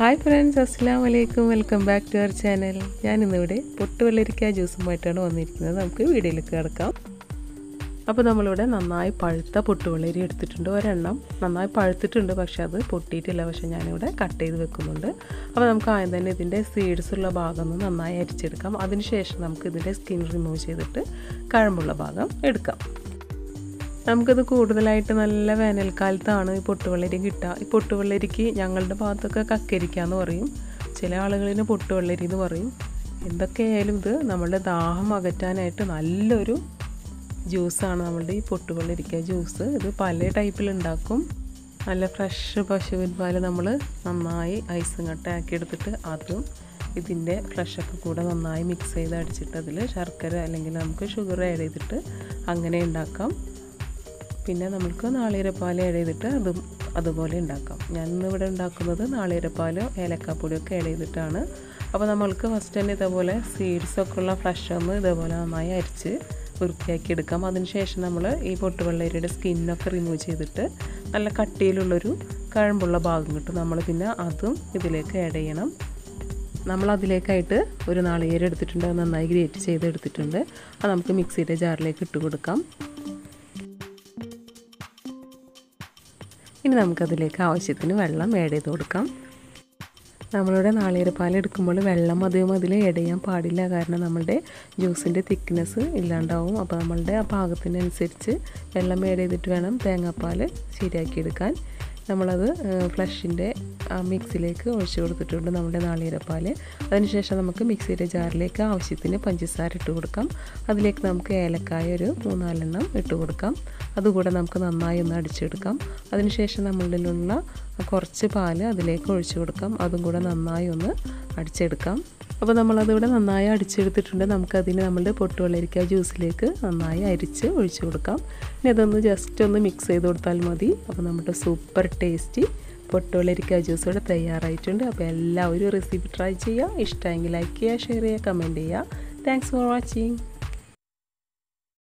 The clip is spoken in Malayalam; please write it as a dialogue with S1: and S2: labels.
S1: Hi friends, assalamu alaikum. Welcome back to our channel. ഞാൻ ഇന്നിവിടെ പൊട്ടുവെള്ളരിക്ക ജ്യൂസുമായിട്ടാണ് വന്നിരിക്കുന്നത്. നമുക്ക് വീഡിയോയിലേക്ക് കടക്കാം. അപ്പോൾ നമ്മളിവിടെ നന്നായി പഴുത്ത പൊട്ടുവെള്ളരി എടുത്തിട്ടുണ്ട്. ഒരെണ്ണം നന്നായി പഴുത്തിട്ടുണ്ട്, പക്ഷേ അത് പൊട്ടിയിട്ടില്ല. പക്ഷേ ഞാനിവിടെ കട്ട് ചെയ്ത് വെക്കുന്നുണ്ട്. അപ്പോൾ നമുക്ക് ആദ്യം തന്നെ ഇതിൻ്റെ സീഡ്സ് ഉള്ള ഭാഗം ഒന്ന് നന്നായി അരിച്ചെടുക്കാം. അതിനുശേഷം നമുക്ക് ഇതിൻ്റെ സ്കിൻ റിമൂവ് ചെയ്തിട്ട് കഴമ്പുള്ള ഭാഗം എടുക്കാം. നമുക്കിത് കൂടുതലായിട്ട് നല്ല വേനൽക്കാലത്താണ് ഈ പൊട്ടുവെള്ളരി കിട്ടുക. ഈ പൊട്ടുവെള്ളരിക്ക് ഞങ്ങളുടെ ഭാഗത്തൊക്കെ കക്കരിക്ക എന്ന് പറയും, ചില ആളുകളിന് പൊട്ടുവെള്ളരി എന്ന് പറയും. എന്തൊക്കെയായാലും ഇത് നമ്മളുടെ ദാഹം അകറ്റാനായിട്ട് നല്ലൊരു ജ്യൂസാണ് നമ്മളുടെ ഈ പൊട്ടുവെള്ളരിക്ക ജ്യൂസ്. ഇത് പല ടൈപ്പിലുണ്ടാക്കും. നല്ല ഫ്രഷ് പശുവിൻ പാല് നമ്മൾ നന്നായി ഐസും കട്ടയാക്കി എടുത്തിട്ട് അതും ഇതിൻ്റെ ഫ്ലഷൊക്കെ കൂടെ നന്നായി മിക്സ് ചെയ്ത് അടിച്ചിട്ട് അതിൽ ശർക്കര അല്ലെങ്കിൽ നമുക്ക് ഷുഗർ ആഡ് ചെയ്തിട്ട് അങ്ങനെ ഉണ്ടാക്കാം. പിന്നെ നമുക്ക് നാളികേരപ്പാൽ ആഡ് ചെയ്തിട്ട് അതുപോലെ ഉണ്ടാക്കാം. ഞാനിന്നിവിടെ ഉണ്ടാക്കുന്നത് നാളികേരപ്പാലോ ഏലക്കാപ്പൊടിയൊക്കെ ആഡ് ചെയ്തിട്ടാണ്. അപ്പോൾ നമ്മൾക്ക് ഫസ്റ്റ് തന്നെ ഇതേപോലെ സീഡ്സൊക്കെ ഉള്ള ഫ്ലഷ് ഒന്ന് ഇതേപോലെ നന്നായി അരിച്ച് വൃത്തിയാക്കി എടുക്കാം. അതിനുശേഷം നമ്മൾ ഈ പൊട്ടുവെള്ളരിയുടെ സ്കിന്നൊക്കെ റിമൂവ് ചെയ്തിട്ട് നല്ല കട്ടിയിലുള്ളൊരു കഴമ്പുള്ള ഭാഗം കിട്ടും. നമ്മൾ പിന്നെ അതും ഇതിലേക്ക് ആഡ് ചെയ്യണം. നമ്മൾ അതിലേക്കായിട്ട് ഒരു നാളികേരം എടുത്തിട്ടുണ്ട്, അത് നന്നായി ഗ്രേറ്റ് ചെയ്ത് എടുത്തിട്ടുണ്ട്. അത് നമുക്ക് മിക്സിയുടെ ജാറിലേക്ക് ഇട്ട് കൊടുക്കാം. ഇനി നമുക്കതിലേക്ക് ആവശ്യത്തിന് വെള്ളം ആഡ് ചെയ്ത് കൊടുക്കാം. നമ്മളിവിടെ നാളികേരപ്പാൽ എടുക്കുമ്പോൾ വെള്ളം അധികം അതിൽ ആഡ് ചെയ്യാൻ പാടില്ല, കാരണം നമ്മളുടെ ജ്യൂസിൻ്റെ തിക്നെസ് ഇല്ലാണ്ടാവും. അപ്പോൾ നമ്മളുടെ ആ പാകത്തിനനുസരിച്ച് വെള്ളം ആഡ് ചെയ്തിട്ട് വേണം തേങ്ങാപ്പാൽ ശരിയാക്കിയെടുക്കാൻ. നമ്മളത് ഫ്ലഷിൻ്റെ മിക്സിലേക്ക് ഒഴിച്ച് കൊടുത്തിട്ടുണ്ട് നമ്മുടെ നാളികേരപ്പാൽ. അതിനുശേഷം നമുക്ക് മിക്സിയുടെ ജാറിലേക്ക് ആവശ്യത്തിന് പഞ്ചസാര ഇട്ട് കൊടുക്കാം. അതിലേക്ക് നമുക്ക് ഏലക്കായ ഒരു 3-4 ഇട്ട് കൊടുക്കാം. അതുകൂടെ നമുക്ക് നന്നായി ഒന്ന് അടിച്ചെടുക്കാം. അതിനുശേഷം നമ്മളിലുള്ള കുറച്ച് പാൽ അതിലേക്ക് ഒഴിച്ച് കൊടുക്കാം. അതും കൂടെ നന്നായി ഒന്ന് അടിച്ചെടുക്കാം. അപ്പോൾ നമ്മളതിവിടെ നന്നായി അടിച്ചെടുത്തിട്ടുണ്ട്. നമുക്കതിന് നമ്മളുടെ പൊട്ടുവെള്ളരിക്ക ജ്യൂസിലേക്ക് നന്നായി അരിച്ച് ഒഴിച്ച് കൊടുക്കാം. ഇനി അതൊന്ന് ജസ്റ്റ് ഒന്ന് മിക്സ് ചെയ്ത് കൊടുത്താൽ മതി. അപ്പോൾ നമ്മുടെ സൂപ്പർ ടേസ്റ്റി പൊട്ടുവെള്ളരിക്ക ജ്യൂസ് ഇവിടെ തയ്യാറായിട്ടുണ്ട്. അപ്പോൾ എല്ലാവരും റെസിപ്പി ട്രൈ ചെയ്യുക. ഇഷ്ടമെങ്കിൽ ലൈക്ക് ചെയ്യുക, ഷെയർ ചെയ്യുക, കമൻറ്റ് ചെയ്യുക. Thanks for watching.